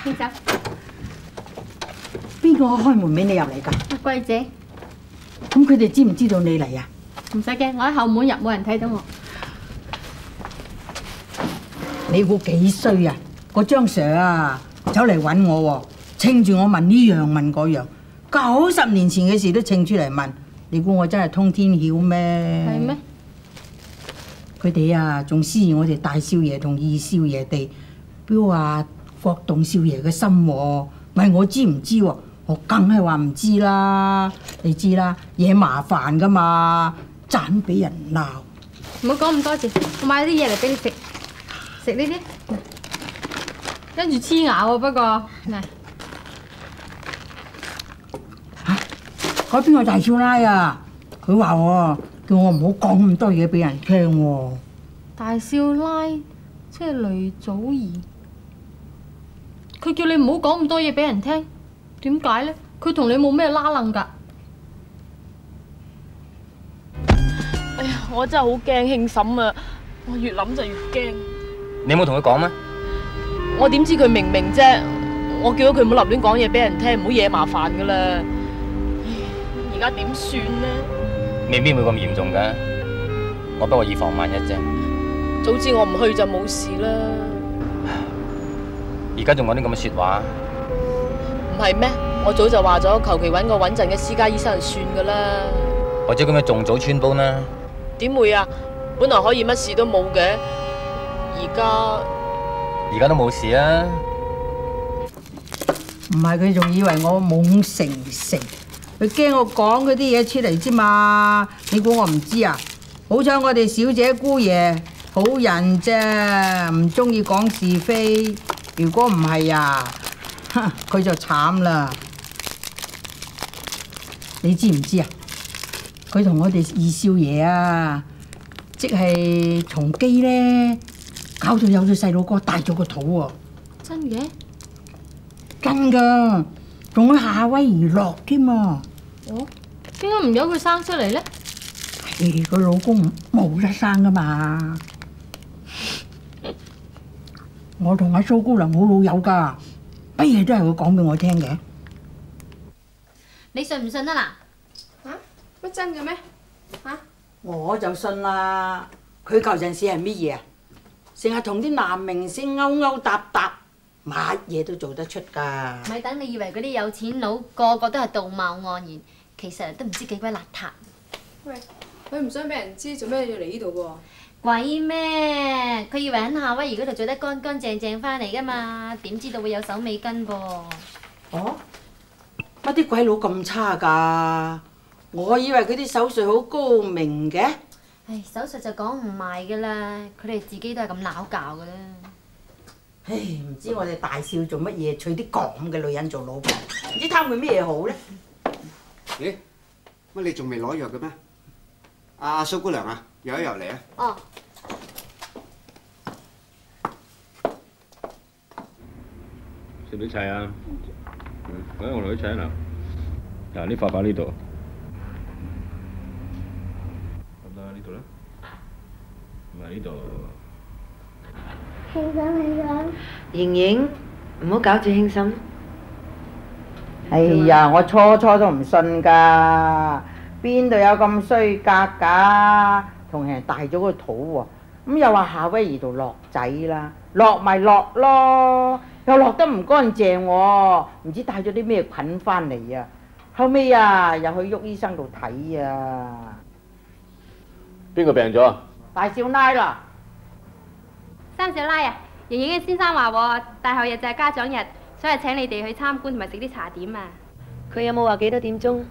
先生， 邊個開門俾你入嚟㗎？ 貴姐， 咁佢哋知唔知道你嚟啊？ 唔使驚，我喺後門入，冇人睇到我。 你估幾衰啊？嗰張 Sir 啊，走嚟揾我喎，稱住我問呢樣問嗰樣，90年前嘅事都稱出嚟問，你估我真係通天曉咩？ 係咩？ 佢哋啊，仲思疑我哋大少爺同二少爺哋，標話霍動少爺嘅心喎，問我知唔知喎？我梗係話唔知啦，你知啦，惹麻煩噶嘛，盞俾人鬧。 唔好講咁多字，我買啲嘢嚟俾你食，食呢啲，跟住黐牙喎。不過嚟嚇，嗰邊個大少奶啊？佢話喎，叫我唔好講咁多嘢俾人聽喎。 大少奶即係雷祖兒，佢叫你唔好講咁多嘢俾人聽，點解咧？佢同你冇咩拉楞㗎。 哎呀，我真係好驚慶嬸啊！我越諗就越驚。 你冇同佢講咩？ 我點知佢明啫？我叫咗佢唔好立亂講嘢俾人聽，唔好惹麻煩噶啦。而家點算呢？ 未必會咁嚴重㗎，我不過以防萬一啫。 早知我唔去就冇事啦。 而家仲講啲咁嘅説話？ 唔係咩？我早就話咗，求其揾個穩陣嘅私家醫生就算噶啦。 或者咁樣仲早穿煲呢？ 點會啊？本來可以乜事都冇嘅，而家都冇事啊！ 唔係佢仲以為我懵成成，佢驚我講嗰啲嘢出嚟之嘛？你估我唔知啊？好彩我哋小姐姑爺好人啫，唔中意講是非。如果唔係啊，佢就慘啦。你知唔知啊？佢同我哋二少爺啊，即係同基咧，搞到有咗細佬哥，大咗個肚喎。 真嘅？ 真噶，仲喺夏威夷落添啊！ 哦，點解唔由佢生出嚟咧？ 佢老公冇得生噶嘛。我同阿蘇姑娘好老友噶，乜嘢都係佢講俾我聽嘅。 你信唔信啊嗱？ 嚇？乜真嘅咩？嚇？ 我就信啦。佢舊陣時係乜嘢啊？成日同啲男明星勾勾搭搭，乜嘢都做得出㗎。 咪等你以為嗰啲有錢佬個個都係道貌岸然，其實都唔知幾鬼邋遢。 喂，佢唔想俾人知，做咩要嚟呢度㗎？ 鬼咩？佢以為喺夏威夷嗰度做得乾乾淨淨翻嚟㗎嘛，點知道會有手尾跟噃？ 哦，乜啲鬼佬咁差㗎？我以為佢啲手術好高明嘅。 唉，手術就講唔埋㗎啦，佢哋自己都係咁鬧教㗎啦。 唉，唔知我哋大少做乜嘢，娶啲咁嘅女人做老婆，唔知貪佢咩好咧？ 咦？乜你仲未攞藥嘅咩？阿蘇姑娘啊，入一入嚟啊！ 哦。 食唔食齊啊？我同佢一齊啦。嗱，呢塊擺呢度，咁啦呢度啦，唔係呢度。 慶嬸，慶嬸。 瑩瑩，唔好搞住慶嬸。 哎呀，我初初都唔信㗎，邊度有咁衰格㗎？同人大咗個肚喎，咁又話夏威夷度落仔啦，落咪落咯，又落得唔乾淨喎，唔知帶咗啲咩菌翻嚟啊！後尾啊，又去喐醫生度睇啊。 邊個病咗啊？ 大少奶啦。 三少奶啊，瑩瑩嘅先生話喎，大後日就係家長日，所以請你哋去參觀同埋食啲茶點啊。 佢有冇話幾多點鐘？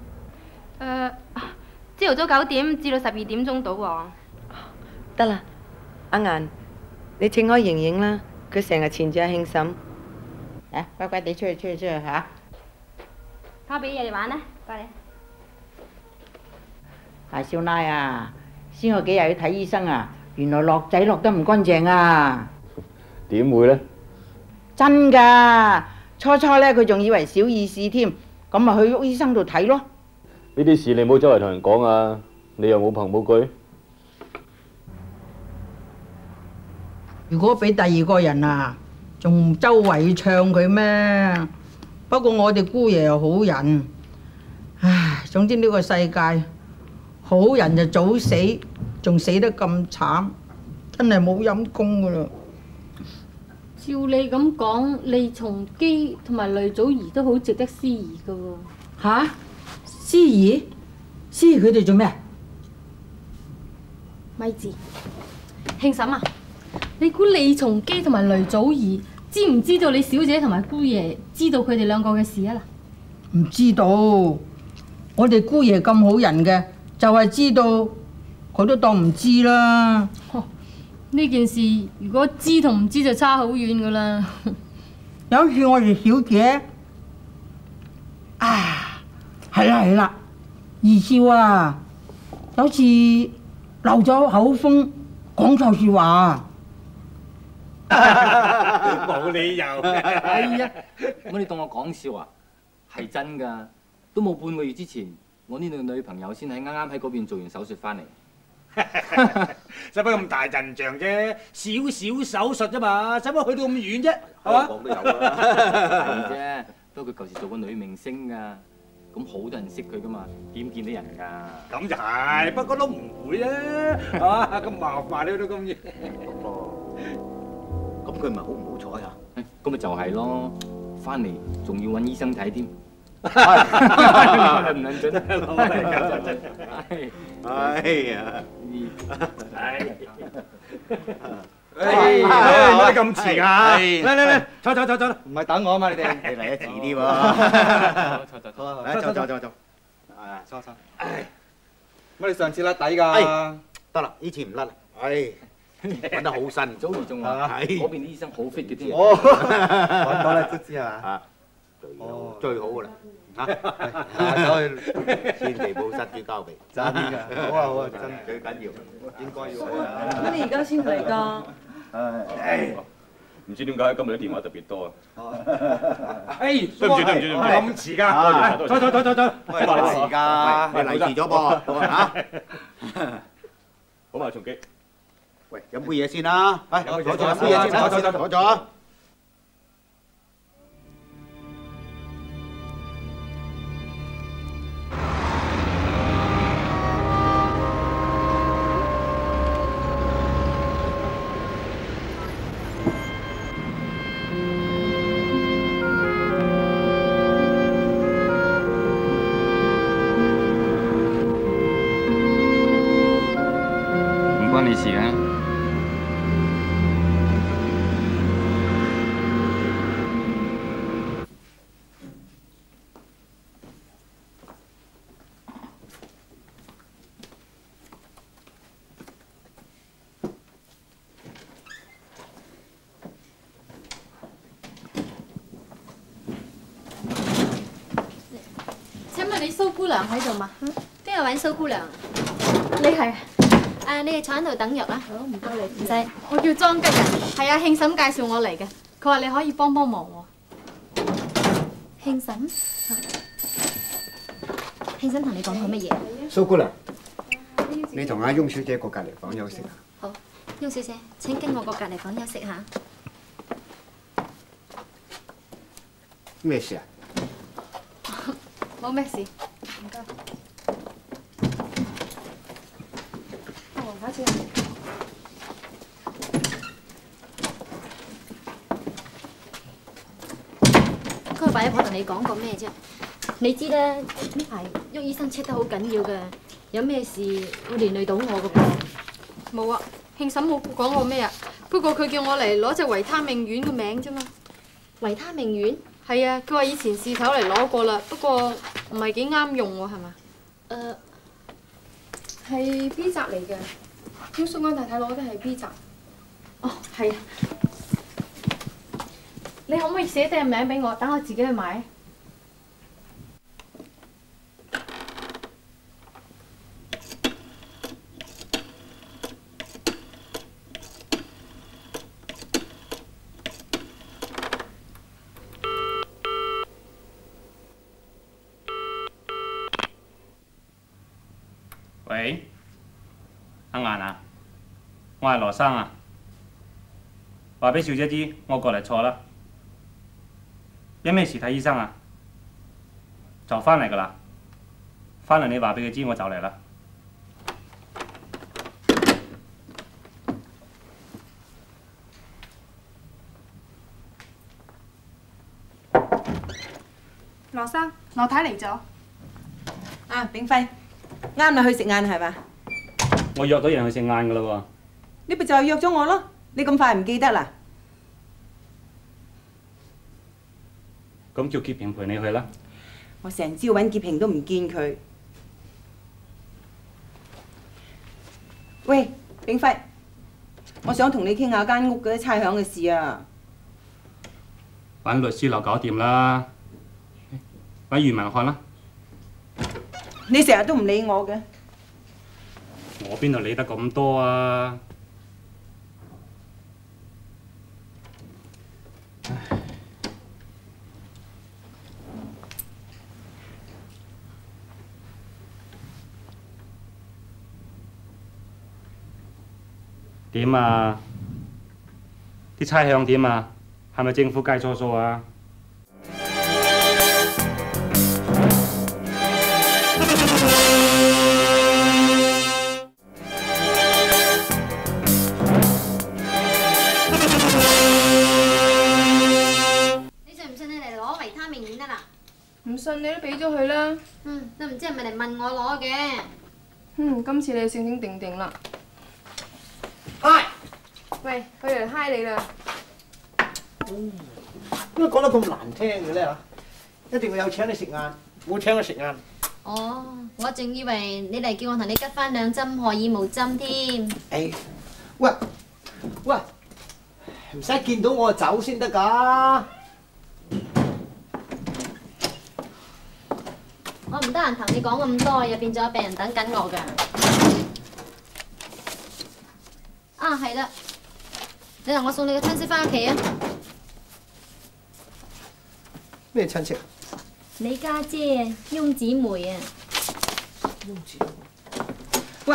朝頭早9點至到12點鐘到喎。 得啦，阿顏，你請開瑩瑩啦，佢成日纏住阿慶嬸。 乖乖地出去嚇。 交俾嘢你玩啦，乖你。 大少奶啊，先個幾日去睇醫生啊，原來落仔落得唔乾淨啊！ 點會呢？ 真㗎，初咧佢仲以為小意思添，咁咪去喐醫生度睇咯。 呢啲事你唔好周圍同人講啊！你又冇憑冇據。 如果俾第二個人啊， 仲周圍唱佢咩？不過我哋姑爺又好人，唉，總之呢個世界好人就早死，仲死得咁慘，真係冇陰功噶啦！ 照你咁講，李松基同埋雷祖兒都好值得思疑噶喎。 吓？思怡？思怡佢哋做咩？ 咪住，慶嬸啊，你估李松基同埋雷祖兒知唔知道你小姐同埋姑爺知道佢哋兩個嘅事啊？嗱， 唔知道，我哋姑爺咁好人嘅，就係知道，佢都當唔知啦。 呢件事如果知同唔知就差好遠噶啦。 有一次我哋小姐啊，係啦，二少啊，有次漏咗口風，講錯説話。 冇理由。 係啊，乜你當我講笑啊？係真㗎，都冇半個月之前，我呢度女朋友先係啱啱喺嗰邊做完手術翻嚟。 使乜咁大陣仗啫？少手術啫嘛，使乜去到咁遠啫？係嘛？ 講都有啦，係啫。不過佢舊時做過女明星㗎，咁好多人識佢㗎嘛，點見到人㗎？ 咁就係，不過都唔會啊，係嘛？咁麻煩你去到咁遠。 咁佢咪好唔好彩啊？ 咁咪就係咯，翻嚟仲要揾醫生睇添。唔撚準， 哎呀！ 唔可以咁遲啊！嚟，坐， 唔係等我啊嘛，你哋嚟得遲啲喎。坐。坐。 乜你上次甩底㗎？ 得啦，呢次唔甩啦。唉，揾得好辛苦。 早年仲話嗰邊啲醫生好 fit 嘅添。 哦，揾到啦，都知係嘛？ 最好㗎啦。走去千祈唔好失諸交臂。 真㗎，好啊，真最緊要，應該要啊。 乜你而家先嚟㗎？ 唔知點解今日啲電話特別多啊！ 對唔住，咁遲㗎，走， 喂，唔係遲㗎，你嚟遲咗噃嚇。 好嘛，松基。 喂，飲杯嘢先啦，係，飲杯嘢先，坐咗。 關你事嘅。 請問你蘇姑娘喺度嘛？ 邊個揾蘇姑娘？ 你係？ 你哋坐喺度等藥啦。 好，唔該你。 唔使。 我叫莊吉人，係啊，慶嬸介紹我嚟嘅。佢話你可以幫忙喎。 慶嬸？慶嬸同你講過乜嘢？ 蘇姑娘，你同阿翁小姐過隔離房休息下。 好，翁小姐，請跟我過隔離房休息下。 咩事啊？ 冇咩事，唔該。下次。 嗰個八一婆同你講過咩啫？你知啦，呢排鬱醫生 check 得好緊要㗎，有咩事會連累到我㗎噃。 冇啊，慶嬸冇講過咩啊。不過佢叫我嚟攞隻維他命丸嘅名啫嘛。 維他命丸？ 係啊，佢話以前事頭嚟攞過啦，不過唔係幾啱用喎，係嘛？ 係 B 集嚟嘅，咁蘇安太太攞嘅係 B 集。 哦，係啊。你可唔可以寫低個名俾我，等我自己去買？ 喂，阿顏啊，我係羅生啊。 話俾小姐知，我過嚟坐啦。有咩事睇醫生啊？就翻嚟㗎啦。翻嚟你話俾佢知，我就嚟啦。 羅生，羅太嚟咗。 啊，炳輝，啱啦，去食晏係嘛？ 我約到人去食晏㗎啦喎。 你咪就係約咗我咯，你咁快唔記得啦？ 咁叫潔平陪你去啦。 我成朝揾潔平都唔見佢。喂，炳輝，我想同你傾下間屋嗰啲差餉嘅事啊。 揾律師樓搞掂啦，揾余文漢啦。 你成日都唔理我嘅。 我邊度理得咁多啊？點啊？啲差餉點啊？係咪政府計錯數啊？ 你信唔信你嚟攞維他命丸得啦？ 唔信你都俾咗佢啦。 都唔知係咪嚟問我攞嘅。 今次你醒醒定定啦。喂，佢嚟嗨你啦！ 點解講得咁難聽嘅咧嚇？一定會有請你食晏，冇請我食晏。 哦，我仲以為你嚟叫我同你吉翻2針荷爾蒙針添。 喂，唔使見到我走先得㗎。 我唔得閒同你講咁多，入邊仲有病人等緊我㗎。啊，係啦，你同我送你個親戚翻屋企啊！ 咩親戚？ 你家姐翁姊妹啊！ 翁姊妹。喂！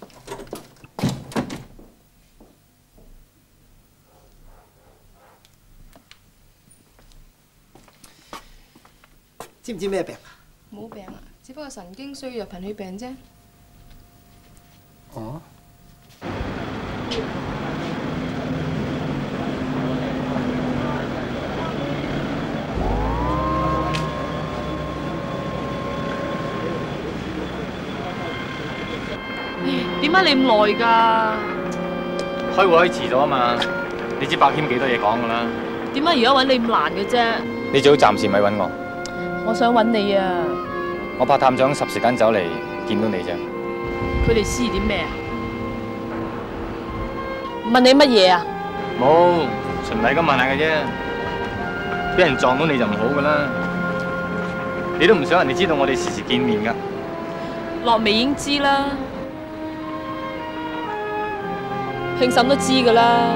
知唔知咩病啊？ 冇病啊，只不過神經衰弱、貧血病啫。 哦。 點解你咁耐㗎？ 開會遲咗啊嘛！你知白謙幾多嘢講㗎啦。 點解而家揾你咁難嘅啫？ 你最好暫時咪揾我。 我想揾你啊！ 我怕探長霎時間走嚟見到你啫。 佢哋思點咩啊？問你乜嘢啊？ 冇，循例咁問下嘅啫。俾人撞到你就唔好㗎啦。你都唔想人哋知道我哋時時見面㗎。 落尾已經知啦。慶嬸都知㗎啦，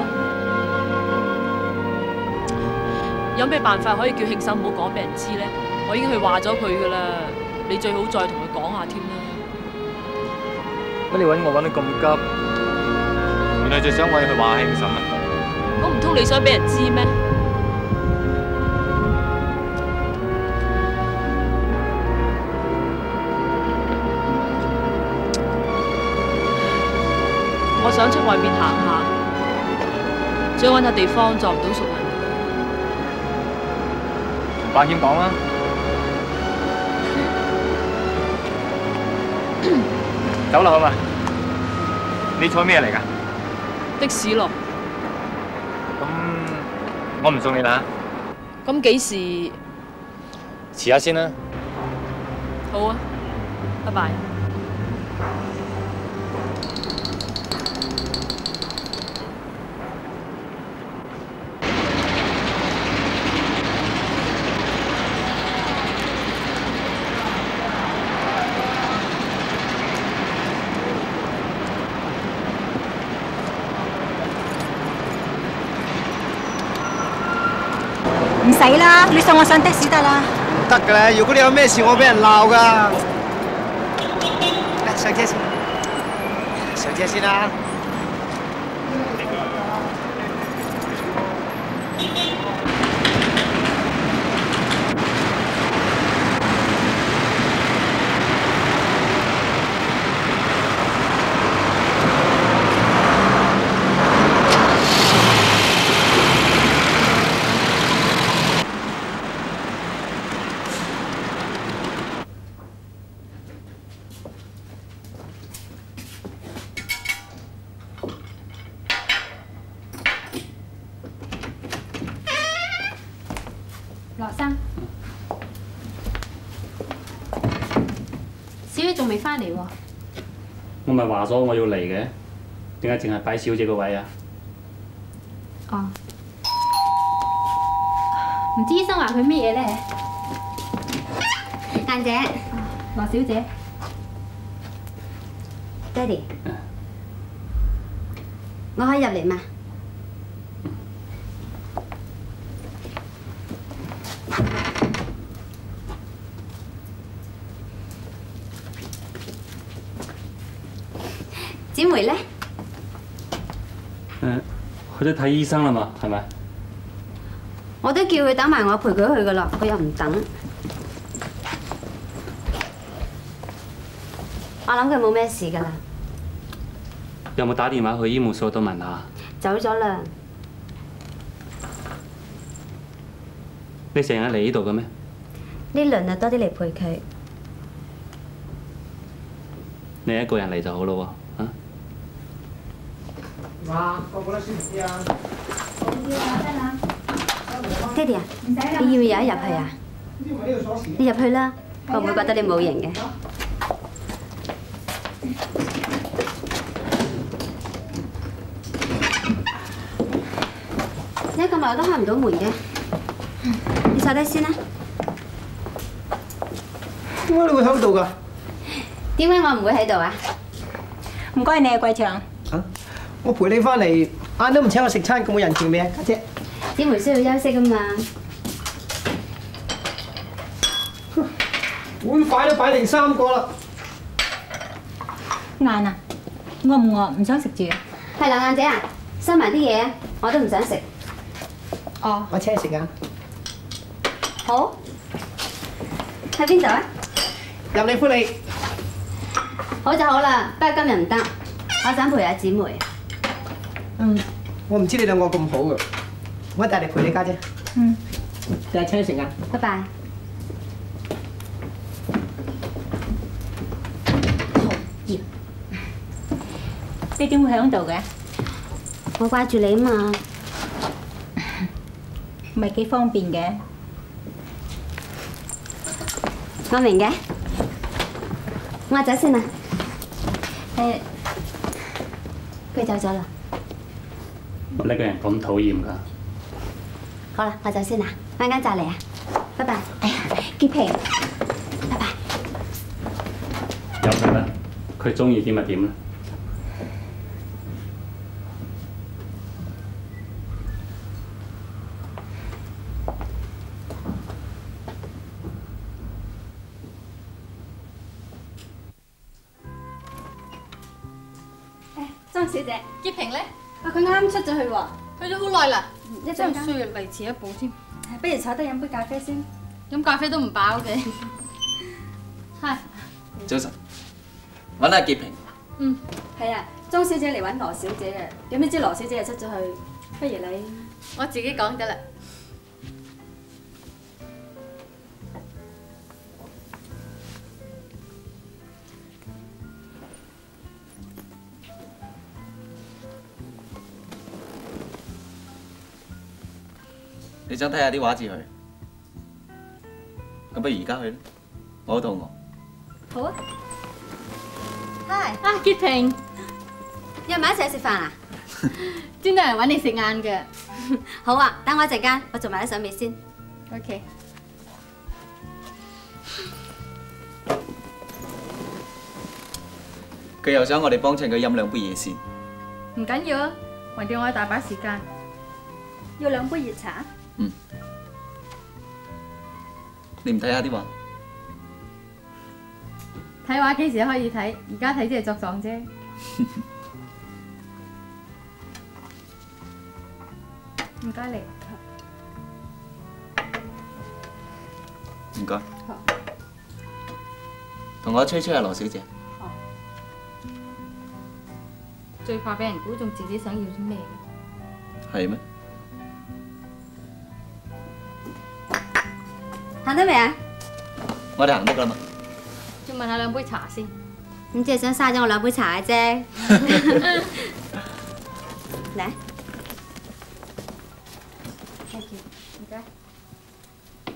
有咩辦法可以叫慶嬸唔好講俾人知咧？我已經去話咗佢㗎啦，你最好再同佢講下添啦。 乜你揾我揾得咁急？原來就想我去話慶嬸啊？ 我唔通你想俾人知咩？我想出外面行下，想揾下地方撞唔到熟人。 同白謙講啦。走啦好嘛？你坐咩嚟㗎？ 的士咯。 咁我唔送你啦。 咁幾時？ 遲下先啦。 好啊，拜拜。 唔使啦，你送我上的士得啦。 唔得㗎啦，如果你有咩事，我俾人鬧㗎。嚟上車先，上車先啦。 羅生，小姐仲未翻嚟喎。 我咪話咗我要嚟嘅，點解淨係擺小姐個位啊？ 哦，唔知醫生話佢咩嘢咧？晏姐，羅小姐，爹哋，我可以入嚟嘛？姊妹咧？ 去咗睇醫生啦嘛，係咪？ 我都叫佢等埋我陪佢去噶啦，佢又唔等。我諗佢冇咩事噶啦。 有冇打電話去醫務所度問下？ 走咗啦。 你成日嚟呢度嘅咩？ 呢輪就多啲嚟陪佢。 你一個人嚟就好咯喎。 哇，個個都舒服啲啊！ 爹哋啊，你要唔要有一入去啊？你入去啦，我唔會覺得你冇型嘅。你咁耐都開唔到門嘅，你坐低先啦。 點解你會喺度㗎？ 點解我唔會喺度啊？ 唔該你啊，貴祥。 我陪你翻嚟，晏都唔請我食餐，咁冇人情味啊，家姐。 姊妹需要休息噶嘛。 碗筷都擺定3個啦。 晏啊，餓唔餓？唔想食住啊？ 係啦，晏姐啊，收埋啲嘢，我都唔想食。哦。 我請你食啊。 好。喺邊度啊？ 入你歡你。 好就好啦，不過今日唔得，我想陪下姊妹。 我唔知你兩個咁好嘅，我帶嚟陪你家姐。第日請你食啊。 拜拜。 你點會喺度嘅？ 我掛住你啊嘛。 唔係幾方便嘅。 我明嘅。我走先啦。佢走咗啦。 我呢個人咁討厭㗎。 好啦，我走先啦，陣間再嚟啊，拜拜。 哎呀，潔平， 拜拜。 由佢啦，佢中意點咪點啦。 張小姐， 潔平咧？ 佢啱啱出咗去喎。 去咗好耐啦， 一陣間真係衰啊，嚟遲一步添。 不如坐低飲杯咖啡先。 飲咖啡都唔飽嘅。係。 早晨，揾阿潔平。 嗯，係啊，莊小姐嚟揾羅小姐嘅，點知羅小姐又出咗去，不如你我自己講得啦。 你想睇下啲畫字去？咁不如而家去啦，我好肚餓。 好啊。Hi， 啊，潔平， 約埋一齊食飯啊？ 專登嚟揾你食晏嘅。 好啊，等我一陣間，我做埋啲手尾先。 OK。 佢又想我哋幫襯佢飲2杯嘢先。 唔緊要啊，橫掂我有大把時間。 要2杯熱茶。 你唔睇下啲畫？ 睇畫幾時可以睇？而家睇即係作狀啫。唔該你。 唔該。同我吹吹啊，羅小姐。 最怕俾人估中自己想要啲咩。 係咩？ 行得未啊？ 我哋行得㗎啦嘛。 要問下2杯茶先。 咁即係想嘥咗我2杯茶嘅啫。嚟。Thank you。唔該。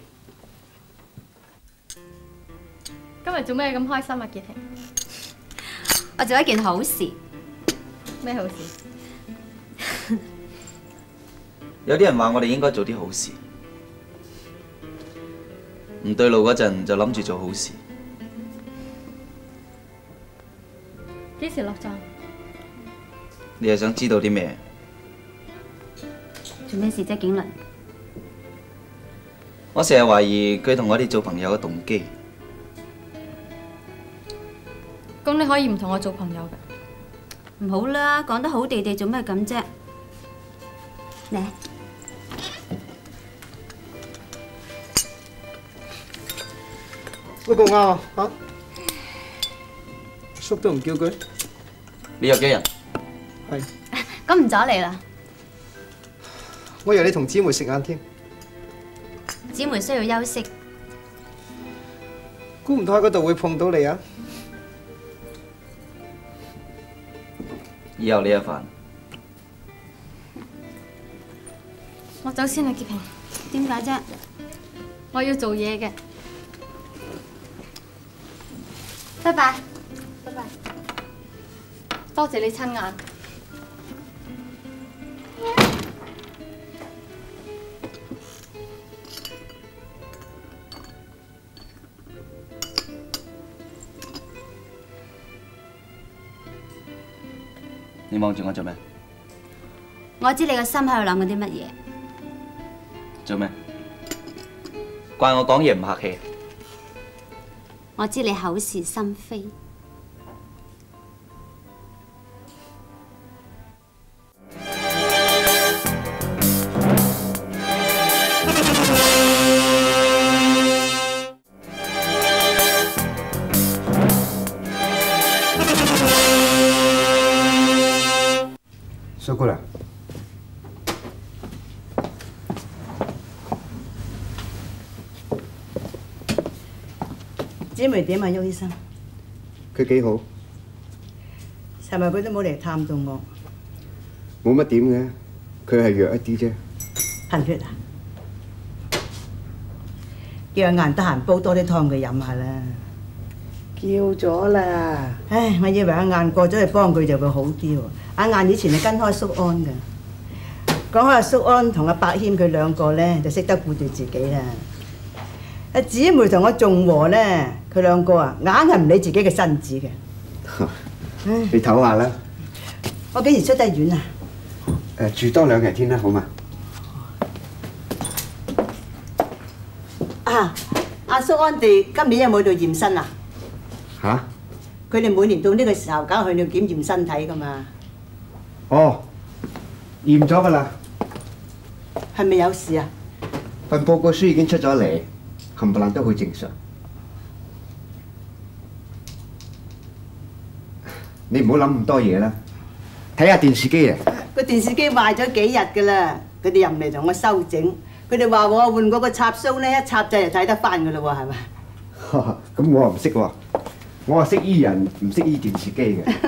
今日做咩咁開心啊，潔婷？ 我做一件好事。 咩好事？ 有啲人話我哋應該做啲好事，唔對路嗰陣就諗住做好事。 幾時落站？ 你係想知道啲咩？ 做咩事啫，景倫？ 我成日懷疑佢同我哋做朋友嘅動機。 咁你可以唔同我做朋友㗎？ 唔好啦，講得好地地，做咩咁啫？嚟。 喂，公啱啊！嚇，叔都唔叫佢。 你約幾人？ 係。 咁唔阻你啦。 我以為你同姊妹食晏添。 姊妹需要休息。 估唔到喺嗰度會碰到你啊！ 以後你有飯。 我走先啦，潔平。 點解啫？ 我要做嘢嘅。 拜拜。 拜拜。多謝你親眼。 你望住我做咩？ 我知你個心喺度諗緊啲乜嘢。 做咩？怪我講嘢唔客氣。 我知你口是心非。 蘇姑娘， 姊妹點啊，邱醫生？ 佢幾好， 尋日佢都冇嚟探到我。 冇乜點嘅，佢係弱一啲啫。 貧血啊？叫阿雁得閒煲多啲湯佢飲下啦。 叫咗啦。 唉，我以為阿雁過咗去幫佢就會好啲喎。阿雁以前係跟開叔安㗎。講開阿叔安同阿伯謙佢兩個咧，就識得顧住自己啦。阿姊妹同我仲和咧，佢兩個啊，硬係唔理自己嘅身子嘅。 你唞下啦。 我幾時出得院啊？ 住多2日天啦，好嘛？ 啊，阿叔安哋今年有冇去到驗身啊？ 嚇？ 佢哋每年到呢個時候，梗係去到檢驗身體㗎嘛。 哦，驗咗㗎啦。 係咪有事啊？ 份報告書已經出咗嚟，冚唪唥都好正常。你唔好諗咁多嘢啦，睇下電視機啊！ 個電視機壞咗幾日㗎啦，佢哋又唔嚟同我修整，佢哋話我換嗰個插蘇咧，一插掣就睇得翻㗎啦喎，係咪？ 咁我唔識喎，我係識醫人，唔識醫電視機嘅。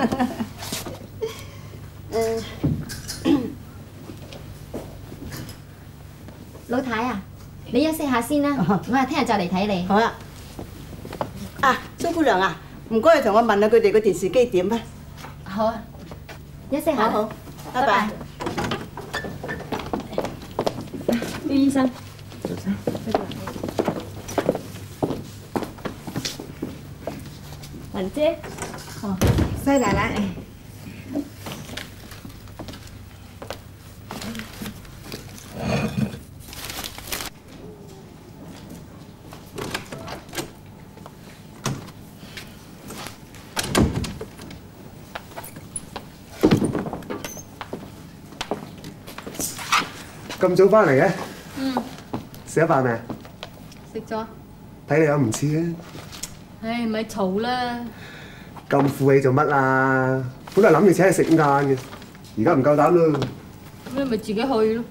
老太啊，你休息下先啦，我啊聽日再嚟睇你。 好啊。啊，蘇姑娘啊，唔該你同我問下佢哋個電視機點啊？ 好啊，休息下。 好好，拜拜。 邱醫生。 早晨。 雲姐。 哦，西奶奶。 咁早翻嚟嘅？食咗飯未？ 食咗。 睇你有唔似啊！ 唉，咪嘈啦！ 咁負氣做乜啊？本來諗住請你食晏嘅，而家唔夠膽咯。 咁你咪自己去咯。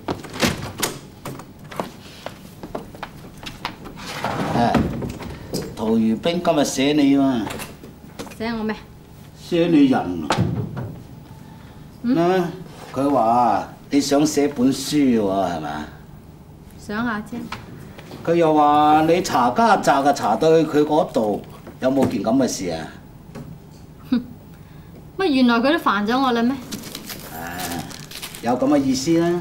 陶如冰今日寫你喎。 寫我咩？ 寫你人啊！佢話你想寫本書喎，係咪？ 想下啫。 佢又話你查家宅啊，查到去佢嗰度， 有冇件咁嘅事啊？ 乜原來佢都煩咗我啦咩？ 有咁嘅意思啦。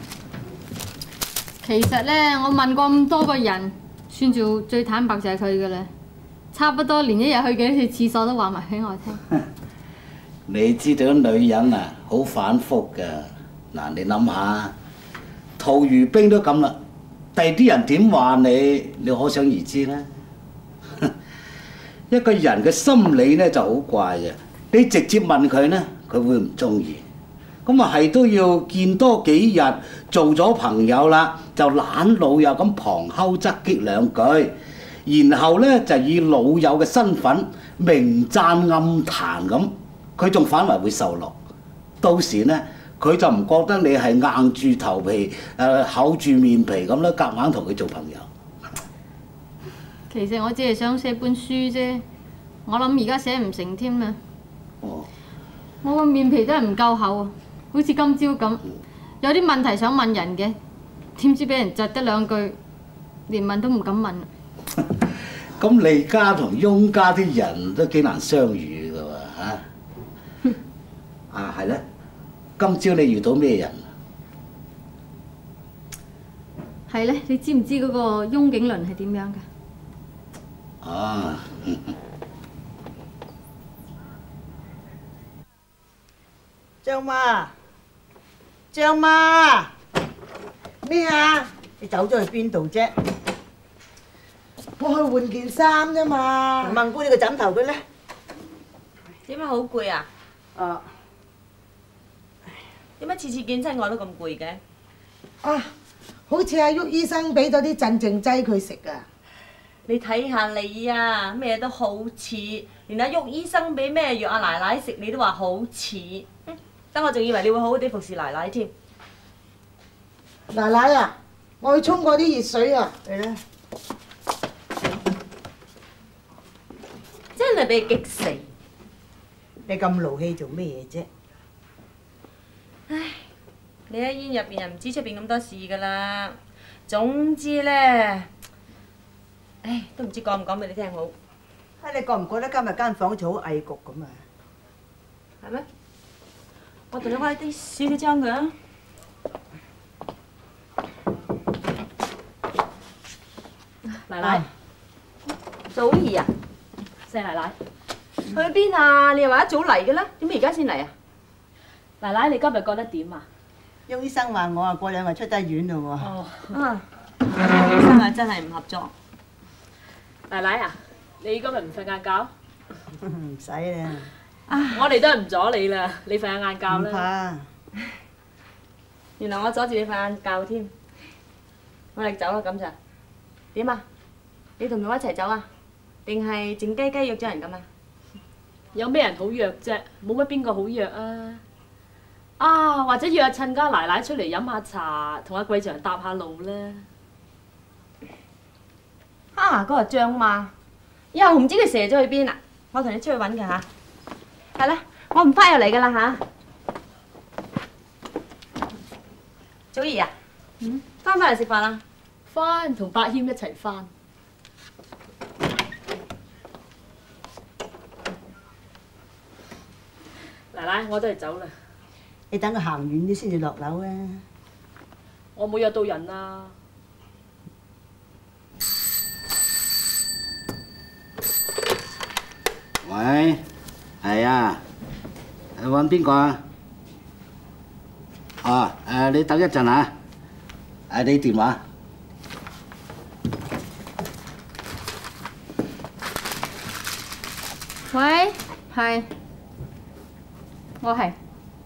其實咧，我問過咁多個人，算做最坦白就係佢嘅啦。差不多連一日去幾多次廁所都話埋俾我聽。 你知道啲女人啊，好反覆㗎。嗱，你諗下，陶如冰都咁啦，第啲人點話你，你可想而知啦。一個人嘅心理咧就好怪嘅，你直接問佢咧，佢會唔中意。咁啊係都要見多幾日，做咗朋友啦，就懶老友咁旁敲側擊兩句，然後咧就以老友嘅身份明讚暗彈咁，佢仲反為會受落。到時咧，佢就唔覺得你係硬住頭皮、厚住面皮咁啦，夾硬同佢做朋友。 其實我只係想寫本書啫，我諗而家寫唔成添啊！ 哦， 我個面皮都係唔夠厚啊，好似今朝咁，有啲問題想問人嘅，點知俾人窒得兩句，連問都唔敢問。 咁利家同翁家啲人都幾難相遇㗎喎嚇。啊，係咧，今朝你遇到咩人？ 係咧，你知唔知嗰個翁景倫係點樣㗎？ 啊， 張媽，張媽，咩啊？你走咗去邊度啫？我去換件衫啫嘛。問姑你個枕頭佢咧？ 點解好攰啊？ 啊， 點解次次見親我都咁攰嘅？ 啊，好似阿鬱醫生俾咗啲鎮靜劑佢食啊！ 你睇下你啊，咩都好似，連阿鬱醫生俾咩藥阿奶奶食，你都話好似。等我仲以為你會好好地服侍奶奶添。 奶奶啊，我去沖過啲熱水啊，嚟啦！ 真係俾你激死！ 你咁勞氣做咩嘢啫？ 唉，你喺醫院入邊又唔知出邊咁多事㗎啦。總之咧，唉，都唔知講唔講俾你聽好。 你覺唔覺得今日間房好似好翳焗咁啊？ 係咩？我同你開啲少少張佢啊！奶奶，祖兒啊，細奶奶，去邊啊？你又話一早嚟嘅啦，點解而家先嚟啊？奶奶，你今日覺得點啊？ 翁醫生話我啊，過兩日出得院咯喎。 哦，啊，醫生啊，真係唔合作。奶奶啊，你今日唔瞓晏覺？ 唔使啦。 我哋都係唔阻你啦，你瞓下晏覺啦。 唔怕。 原來我阻住你瞓晏覺添。我哋走啦，咁就點啊？你同唔同我一齊走啊？定係靜雞雞約咗人咁啊？有咩人好約啫？冇乜邊個好約啊！啊，或者約阿親家奶奶出嚟飲下茶，同阿貴祥搭下路啦。啊，嗰個張媽，又唔知佢射咗去邊啦！我同你出去揾佢嚇。係啦，我唔翻入嚟噶啦嚇。祖兒啊，翻嚟食飯啦？翻，同伯謙一齊翻。奶奶，我都係走啦。 你等佢行遠啲先至落樓啊！ 我冇約到人啊。 喂，係啊，揾邊個啊？哦，你等一陣啊，你電話。 喂，係，我係。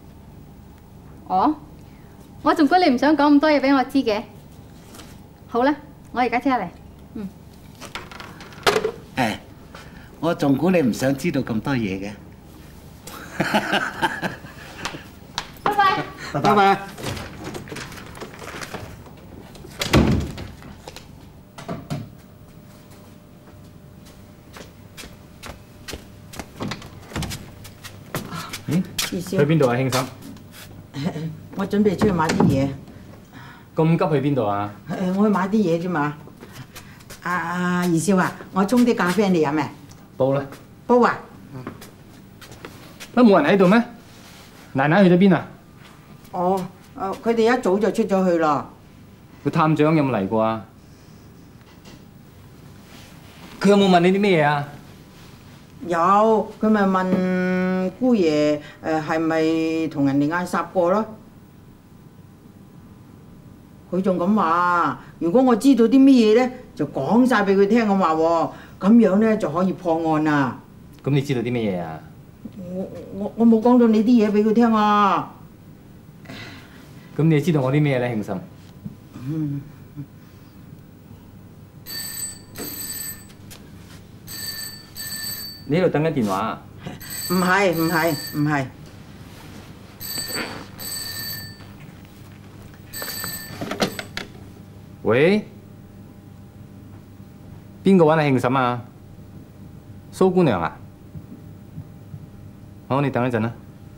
我仲估你唔想講咁多嘢俾我知嘅。好啦，我而家車嚟。 我仲估你唔想知道咁多嘢嘅。 拜拜。 拜拜。 去邊度啊，興生？ 我準備出去買啲嘢。 咁急去邊度啊？ 我去買啲嘢啫嘛。二少啊，我沖啲咖啡你飲啊？ 煲啦。 煲啊！ 乜冇人喺度咩？奶奶去咗邊啊？ 哦，佢哋一早就出咗去啦。 個探長有冇嚟過啊？佢有冇問你啲咩嘢啊？ 有，佢咪問姑爺係咪同人哋嗌霎過咯？佢仲咁話，如果我知道啲咩嘢咧，就講晒俾佢聽咁話喎，咁樣咧就可以破案啦。 咁你知道啲咩嘢啊？ 我冇講到你啲嘢俾佢聽啊！ 咁你知道我啲咩咧，慶嬸？你喺度等緊電話啊？ 唔係， 喂，邊個揾阿慶嬸啊？蘇姑娘啊？好，你等一陣啦。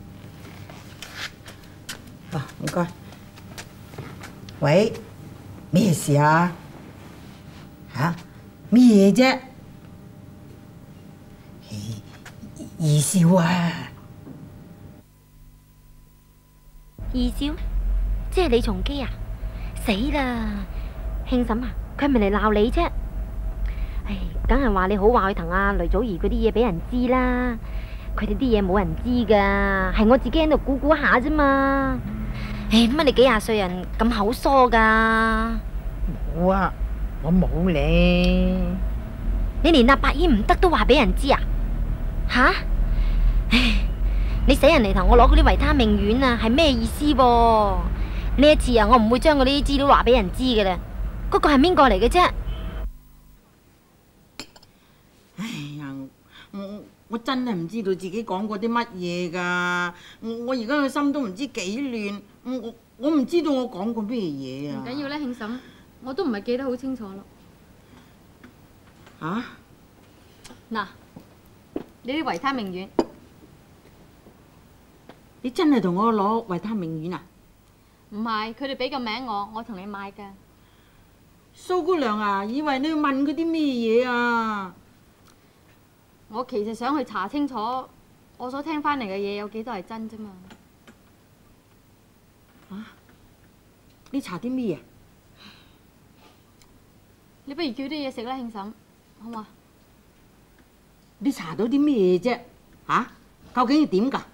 唔該。喂，咩事啊？嚇？咩嘢啫？二少啊！ 二少，即係李松基啊！死啦！慶嬸啊，佢係咪嚟鬧你啫？唉，梗係話你好話佢同阿雷祖兒嗰啲嘢俾人知啦。佢哋啲嘢冇人知噶，係我自己喺度估估下啫嘛。唉，乜你幾廿歲人咁口疏噶？ 冇啊，我冇咧。 你連阿伯姨唔得都話俾人知啊？吓？唉，你死人嚟同我攞嗰啲維他命丸啊，係咩意思噃？呢一次啊，我唔會將嗰啲資料話俾人知嘅啦。嗰個係邊個嚟嘅啫？ 哎呀，我真係唔知道自己講過啲乜嘢㗎。我而家個心都唔知幾亂。我唔知道我講過咩嘢啊。 唔緊要啦，慶嬸，我都唔係記得好清楚咯。 嚇？ 嗱，你啲維他命丸， 你真係同我攞維他命丸啊？ 唔係，佢哋俾個名我同你買㗎。 蘇姑娘啊，以為你要問嗰啲咩嘢啊？ 我其實想去查清楚，我所聽翻嚟嘅嘢有幾多係真啫嘛。 你查啲咩啊？ 你不如叫啲嘢食啦，慶嬸，好嘛？ 你查到啲咩啫？嚇？究竟要點㗎？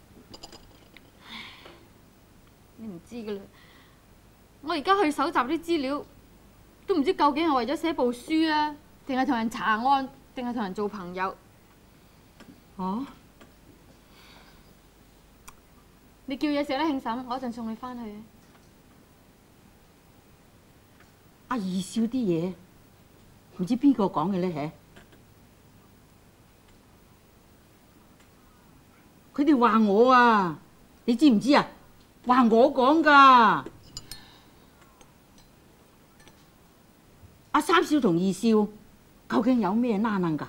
你唔知㗎啦。我而家去搜集啲資料，都唔知究竟係為咗寫部書啊，定係同人查案，定係同人做朋友。 哦。 你叫嘢食啦，慶嬸，我一陣送你翻去。 阿二少啲嘢，唔知邊個講嘅咧？嚇！佢哋話我啊，你知唔知啊？話我講㗎。阿三少同二少究竟有咩拉楞㗎？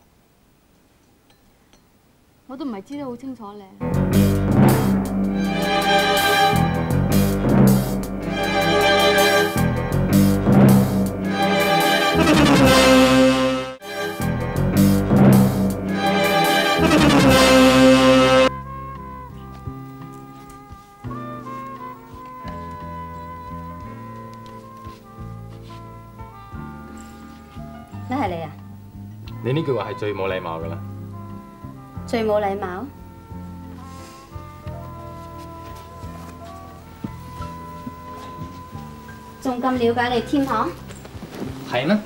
我都唔係知得好清楚咧。 咩係你啊？ 你呢句話係最冇禮貌噶啦。 最冇禮貌？仲咁了解你添嗬？ 係咩？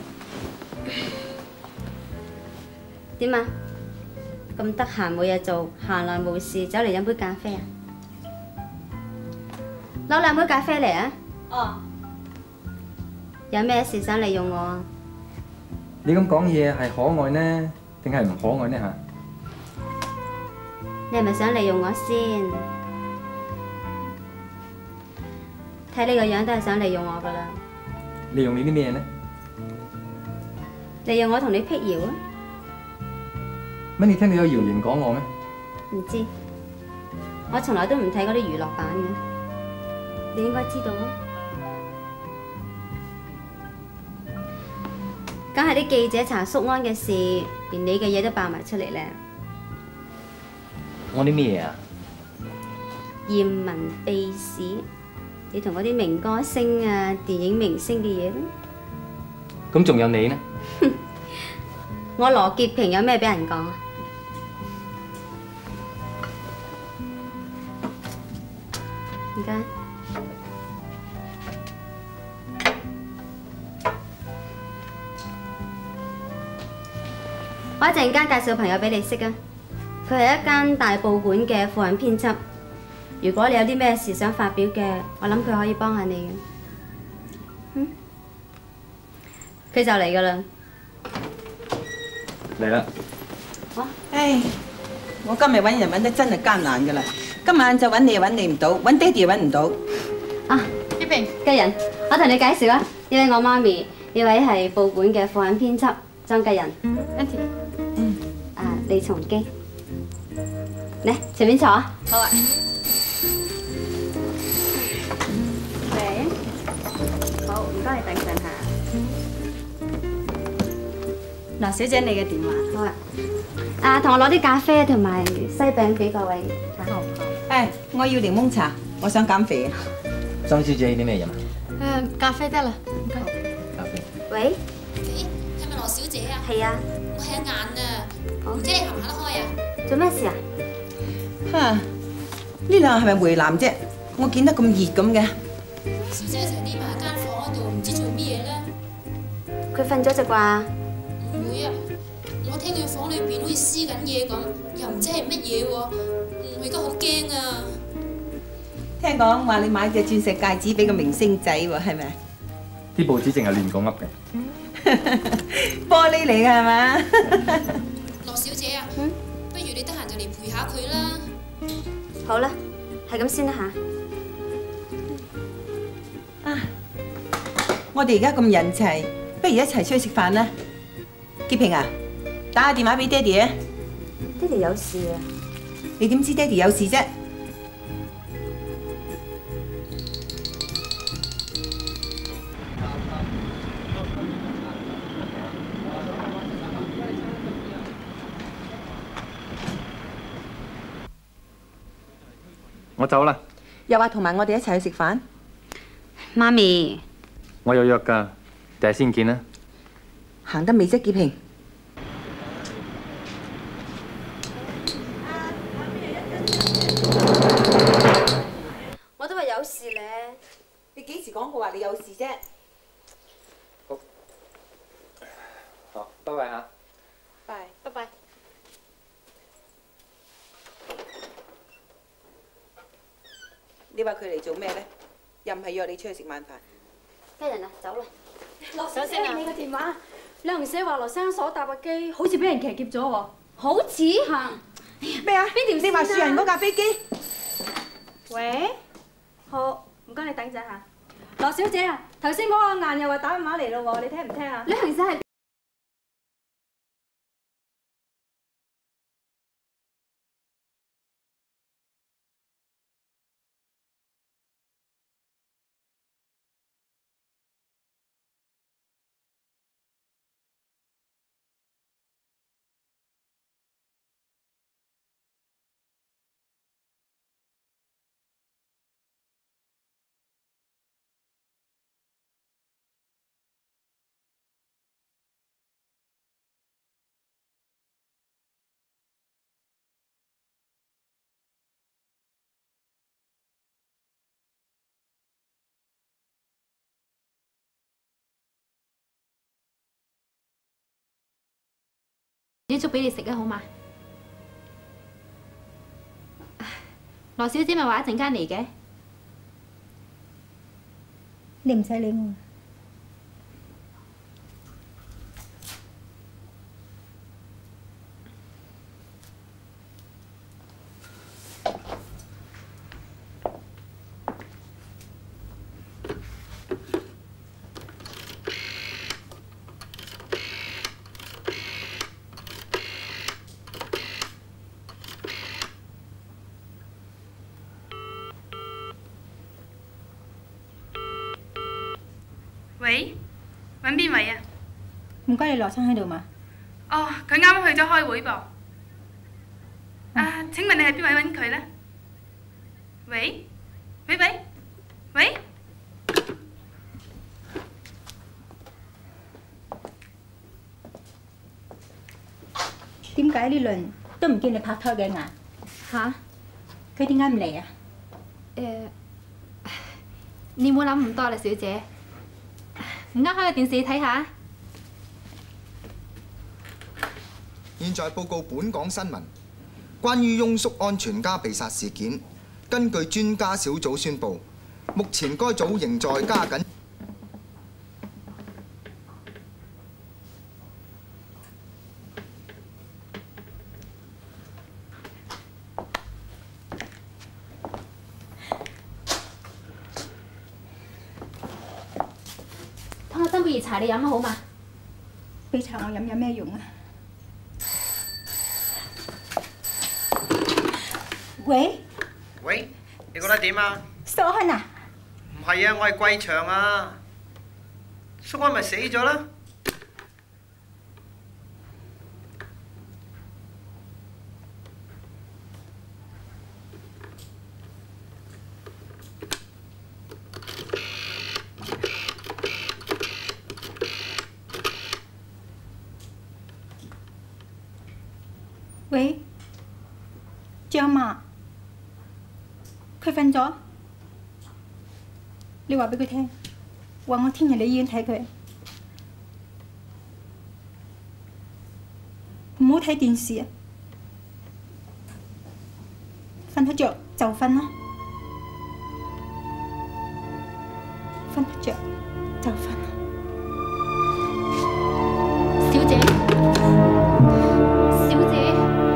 點啊？咁得閒冇嘢做，閒來無事走嚟飲杯咖啡啊？攞兩杯咖啡嚟啊！哦。有咩事想利用我啊？ 你咁講嘢係可愛呢，定係唔可愛呢嚇？ 你係咪想利用我先？睇你個樣都係想利用我噶啦。 利用你啲咩呢？ 利用我同你辟謠啊？ 乜你聽到有謠言講我咩？ 唔知，我從來都唔睇嗰啲娛樂版嘅，你應該知道啊。 梗係啲記者查宿安嘅事，連你嘅嘢都爆埋出嚟咧。 我啲咩嘢啊？ 驗文秘史，你同嗰啲明歌星啊、電影明星嘅嘢咯。 咁仲有你呢？ 我羅潔平有咩俾人講啊？唔該。我一陣間介紹朋友俾你識啊！佢係一間大報館嘅副任編輯。如果你有啲咩事想發表嘅，我諗佢可以幫下你嘅。佢就嚟噶啦。 嚟啦！ 唉，我今日揾人揾得真係艱難噶啦。今晚就揾你又揾你唔到，揾爹哋又揾唔到。 啊，潔平，家人，我同你介紹啊，呢位我媽咪，呢位係報館嘅副任編輯莊家人。李松基，嚟前面坐啊。好啊。好，唔該你等陣下。羅小姐，你嘅電話。好啊。同我攞啲咖啡同埋西餅俾各位。好。 誒，我要檸檬茶，我想減肥啊。 莊小姐要啲咩飲啊？ 咖啡得啦，唔該。 咖啡。 喂。 係咪羅小姐啊？ 係啊。 我係阿晏啊。唔知你行唔行得開啊？ 做咩事啊？ 嚇！呢兩日係咪回南啫？我見得咁熱咁嘅。 小姐成日匿埋喺間房嗰度，唔知做咩嘢咧？ 佢瞓咗咋啩？ 唔會啊！我聽佢房裏邊好似撕緊嘢咁，又唔知係乜嘢喎。我而家好驚啊！ 聽講話你買隻鑽石戒指俾個明星仔喎，係咪？ 啲報紙淨係亂講噏嘅。 玻璃嚟㗎係嘛？ 羅小姐啊，不如你得閒就嚟陪下佢啦。 好啦，係咁先啦嚇。 我哋而家咁人齊，不如一齊出去食飯啦。潔平啊，打個電話俾爹哋啊。 爹哋有事啊？ 你點知爹哋有事啫？ 我走啦。 又話同埋我哋一齊去食飯。 媽咪， 我有約㗎，第日先見啦。 行得未啫，潔平？ 我都話有事咧。 你幾時講過話你有事啫？ 好，拜拜嚇。 拜。 拜拜。 你話佢嚟做咩咧？又唔係約你出去食晚飯。 家人啊，走啦。 羅小姐，你個電話，你同寫話羅生所搭嘅機好似俾人騎劫咗喎。 好似嚇。 咩啊？邊條線話樹人嗰架飛機？ 喂，好，唔該你等陣嚇。羅小姐啊，頭先嗰個晏又話打電話嚟咯喎，你聽唔聽啊？ 旅行社係。 煮粥俾你食啊，好嘛？羅小姐咪話一陣間嚟嘅。 你唔使理我。 該你羅生喺度嘛？ 哦，佢啱啱去咗開會噃。啊，請問你係邊位揾佢呢？喂？喂喂喂？ 點解呢輪都唔見你拍拖嘅牙？ 吓？ 佢點解唔嚟啊？ 你唔好諗咁多啦，小姐。唔啱開個電視睇下。 現在報告本港新聞，關於翁淑安全家被殺事件，根據專家小組宣佈，目前該組仍在加緊。 湯我斟杯熱茶你飲好嘛？ 俾茶我飲有咩用啊？喂？ 喂，你覺得點啊？ 蘇安啊？ 唔係啊，我係桂祥啊。蘇安咪死咗啦。 喂，張媽，佢瞓咗，你話俾佢聽，話我聽日嚟醫院睇佢，唔好睇電視啊，瞓得着就瞓啦，瞓得着就瞓啦。 小姐，小姐。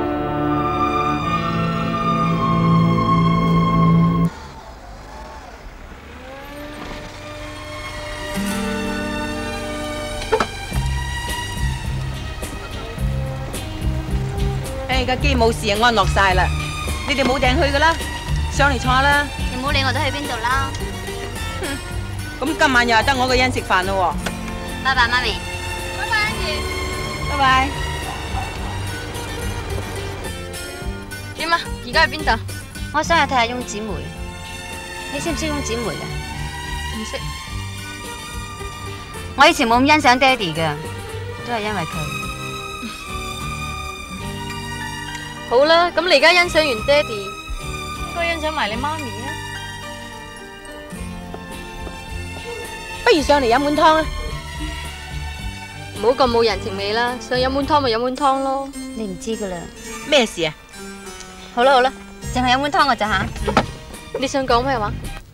架機冇事啊，安樂晒啦。你哋冇訂去噶啦，上嚟坐下啦。 你唔好理我哋去邊度啦。 咁今晚又係得我一個人食飯咯喎。 拜拜，媽咪。 拜拜，Andy。 拜拜。 點啊？而家去邊度？我想去睇下翁姊梅。你識唔識翁姊梅㗎？唔識。我以前冇咁欣賞爹哋㗎，都係因為佢。好啦，咁你而家欣賞完爹哋，應該欣賞埋你媽咪啊！ 不如上嚟飲碗湯啊！ 唔好咁冇人情味啦，想飲碗湯咪飲碗湯咯。你唔知噶啦。 咩事啊？ 好啦好啦，淨係飲碗湯噶咋吓？你想講咩話？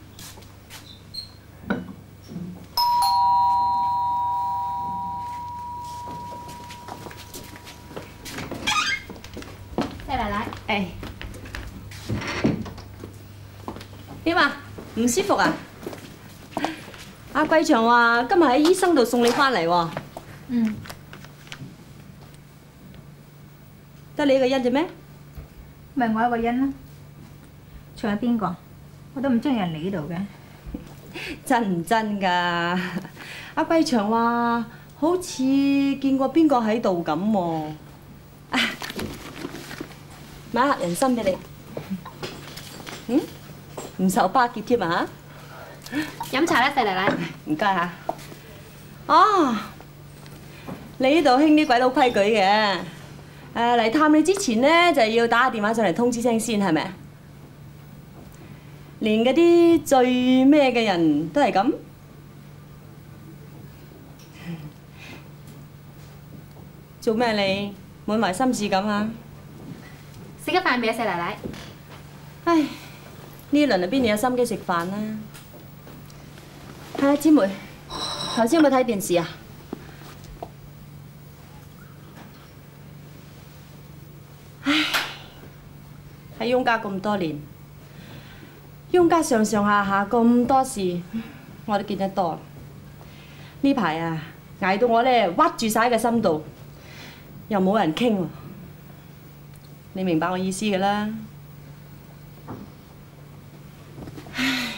奶奶， 誒，點啊？唔舒服啊？阿桂祥話今日喺醫生度送你翻嚟喎。 嗯。 得你一個人啫咩？ 咪我一個人啦，仲有邊個？我都唔中意人嚟呢度嘅。 真唔真㗎？阿桂祥話好似見過邊個喺度咁喎。買盒人參俾你，唔受巴結添啊！ 飲茶啦，細奶奶。 唔該嚇。哦，你呢度興啲鬼佬規矩嘅，嚟探你之前呢，就要打個電話上嚟通知聲先，係咪？連嗰啲最咩嘅人都係咁。做咩你滿懷心事咁啊？ 食咗飯未啊，細奶奶？ 唉，呢輪啊邊度有心機食飯啦？係啊，姊妹，頭先有冇睇電視啊？唉，喺翁家咁多年，翁家上上下下咁多事，我都見得多。呢排啊，捱到我咧屈住晒喺個心度，又冇人傾喎。你明白我意思㗎啦。唉，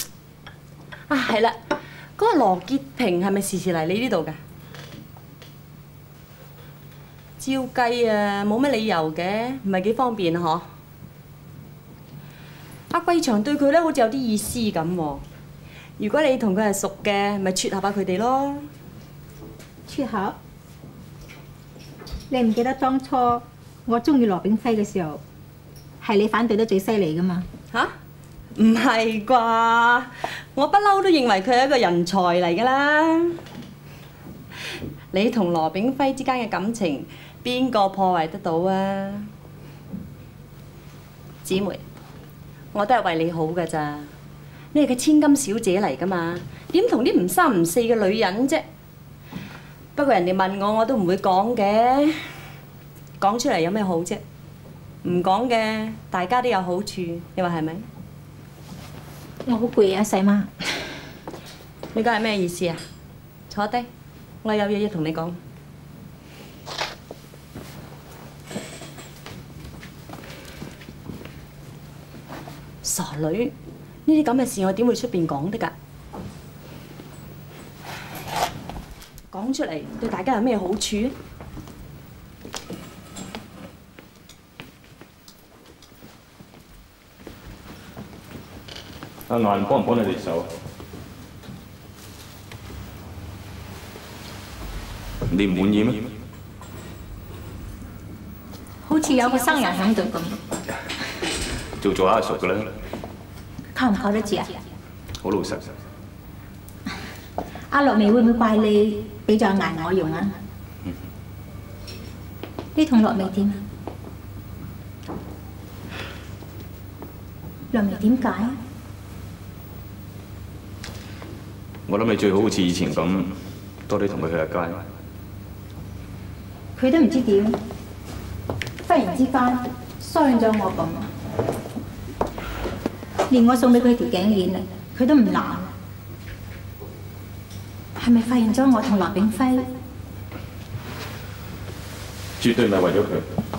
啊係啦，嗰個羅潔萍係咪時時嚟你呢度㗎？ 照計啊，冇乜理由嘅，唔係幾方便嗬。阿貴祥對佢咧好似有啲意思咁喎。如果你同佢係熟嘅，咪撮合下佢哋咯。 撮合？你唔記得當初我中意羅炳輝嘅時候，係你反對得最犀利噶嘛？ 吓？唔係啩？我不嬲都認為佢係一個人才嚟㗎啦。你同羅炳輝之間嘅感情，邊個破壞得到啊？姊妹，我都係為你好㗎咋。你係個千金小姐嚟㗎嘛，點同啲唔三唔四嘅女人啫？不過人哋問我，我都唔會講嘅。講出嚟有咩好啫？唔講嘅，大家都有好處，你話係咪？ 我好攰啊，細媽。 你講係咩意思啊？坐低，我有嘢要同你講。傻女，呢啲咁嘅事我點會出邊講得㗎？講出嚟對大家有咩好處？ 阿顏幫唔幫你哋手？你唔滿意咩？ 好似有個生人喺度咁。 做下就熟㗎啦。 靠唔靠得住啊？ 好老實。 阿樂薇會唔會怪你俾咗阿顏我用啊？你同樂薇點啊？樂薇點解啊？ 我諗你最好好似以前咁，多啲同佢去下街。 佢都唔知點，忽然之間傷咗我咁，連我送俾佢條頸鏈啊，佢都唔攬。係咪發現咗我同羅炳輝？ 絕對唔係為咗佢。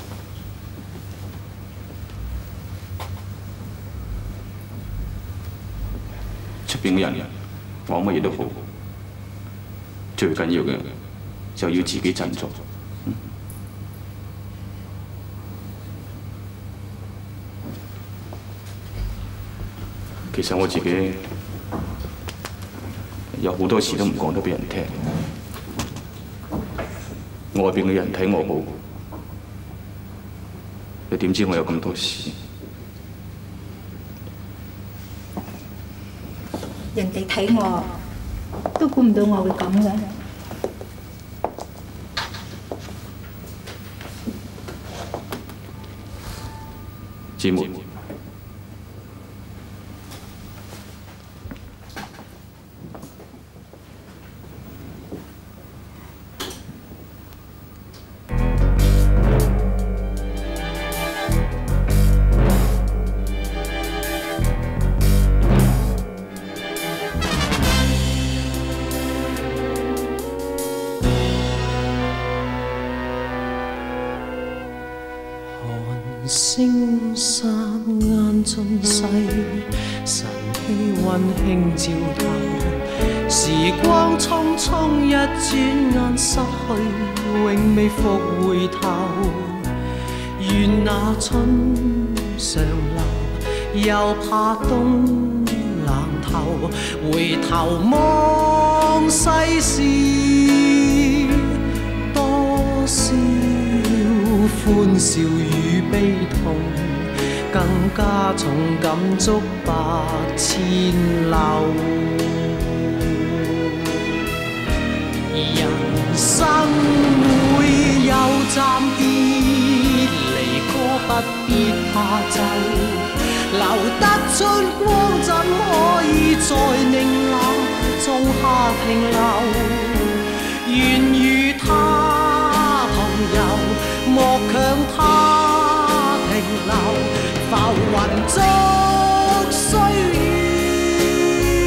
出邊嘅人講乜嘢都好，最緊要嘅就要自己振作。其實我自己有好多事都唔講得俾人聽，外邊嘅人睇我好，你點知我有咁多事？ 人哋睇我都估唔到我會咁嘅。 姊妹。 星沙眼盡逝，晨曦溫馨照透，時光匆匆一轉眼失去，永未復回頭。願那春常留，又怕冬冷透。回頭望世事，多少歡笑與悲痛，更加重感觸百千流。人生會有暫別，離歌不必怕走，留得春光怎可以在凝冷中下停留？願與他同遊，莫強他停留，浮雲逐歲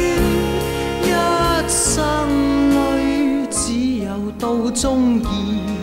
月，一生裏只有到終義。